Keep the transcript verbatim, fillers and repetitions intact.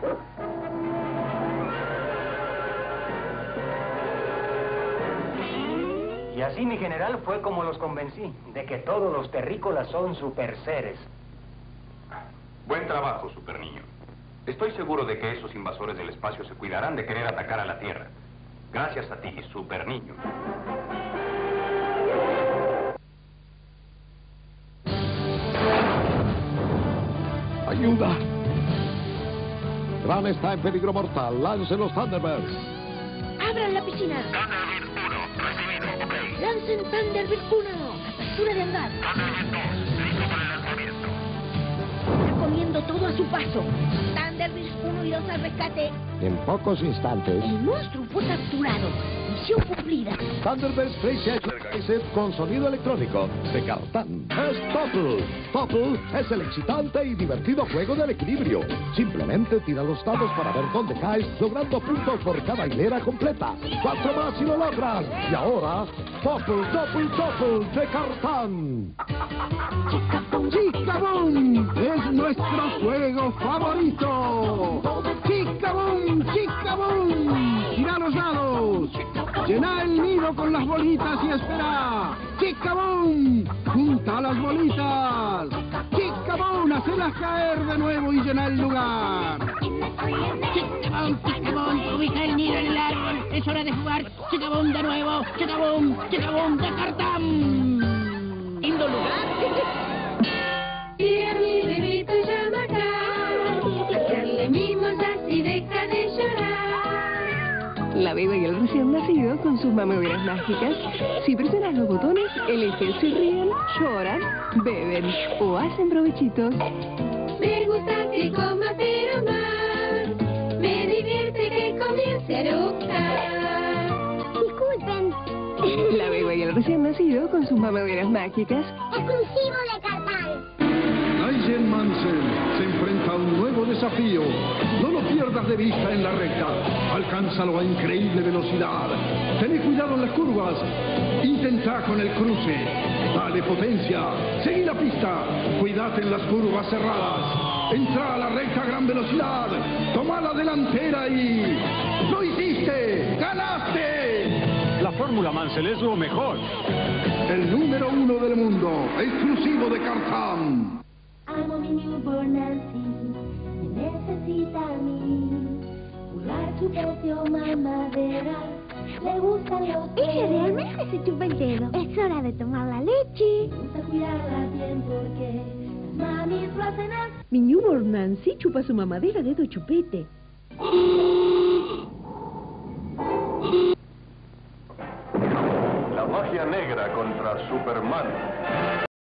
Y así, mi general, fue como los convencí de que todos los terrícolas son superseres. Buen trabajo, super niño. Estoy seguro de que esos invasores del espacio se cuidarán de querer atacar a la Tierra. Gracias a ti, super niño. ¡Ayuda! Ran está en peligro mortal. ¡Lancen los Thunderbirds! ¡Abran la piscina! Thunderbird uno, recibido, ok. ¡Lancen Thunderbird uno! ¡Apertura de hangar! Thunderbird dos, listo para el lanzamiento. Está comiendo todo a su paso. Thunderbird uno y dos al rescate. En pocos instantes, El monstruo fue capturado. Misión cumplida. Thunderbirds tres H con sonido electrónico de Cartán. Es Topple. Topple es el excitante y divertido juego del equilibrio. Simplemente tira los dados para ver dónde caes, logrando puntos por cada hilera completa. Cuatro más y lo logras. Y ahora, Topple, Topple, Topple de Cartán. ¡Chica-Boom! ¡Es nuestro juego favorito! ¡Chica-Boom! ¡Chica-Boom! ¡Tira los dados! ¡Llena el nido con las bolitas y espera! ¡Chica-Boom! ¡Junta las bolitas! ¡Chica-Boom! ¡Hacelas caer de nuevo y llena el lugar! ¡Chica-Boom! ¡Chica-Boom! ¡Ubica el nido en el árbol! ¡Es hora de jugar! ¡Chica-Boom de nuevo! ¡Chica-Boom! ¡Chica-Boom de Cartán! ¿Lindo lugar? Y a mi bebito llama acá, echarle mimos así deja de llorar. La beba y el recién nacido con sus mamaderas mágicas. Si presionas los botones, eligen si ríen, lloran, beben o hacen provechitos. Me gusta que coma pero más, me divierte que comience a eructar. Disculpen. La beba y el recién nacido con sus mamaderas mágicas. Exclusivo de Cartán. Nigel Mansell se enfrenta a un nuevo desafío. No lo pierdas de vista en la recta. Alcánzalo a increíble velocidad. Ten cuidado en las curvas. Intenta con el cruce. Dale potencia. Seguí la pista. Cuídate en las curvas cerradas. Entra a la recta a gran velocidad. Toma la delantera y... ¡Lo hiciste! ¡Ganaste! La fórmula Mansell es lo mejor. El número uno del mundo. Exclusivo de Cartán. Amo mi newborn Nancy, me necesita a mí. Jugar chupete o mamadera, le gustan los Ella realmente se chupa el dedo. Es hora de tomar la leche. Me gusta cuidarla bien porque las mamis lo hacen así. Mi newborn Nancy chupa su mamadera dedo chupete. La magia negra contra Superman.